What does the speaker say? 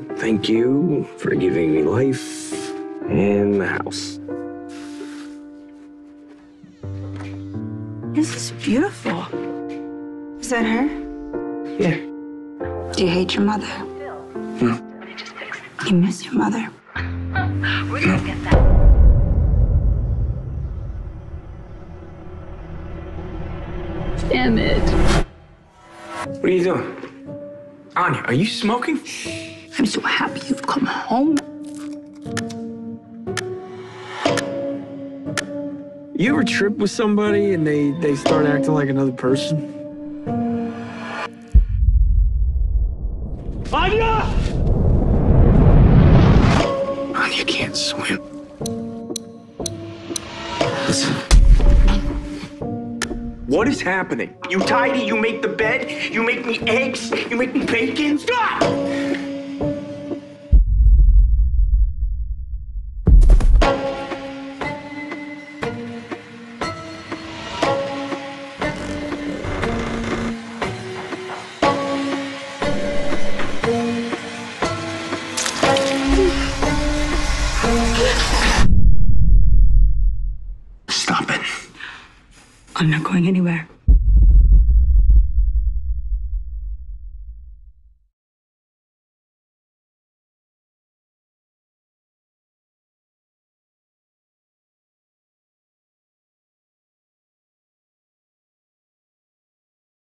Thank you for giving me life and the house. This is beautiful. Is that her? Yeah. Do you hate your mother? No. You miss your mother? We're gonna get that. Emmett. What are you doing? Anya, are you smoking? I'm so happy you've come home. You ever trip with somebody and they start acting like another person? Anya! Anya can't swim. Listen. What is happening? You tidy, you make the bed, you make me eggs, you make me bacon. Stop! Stop it. I'm not going anywhere.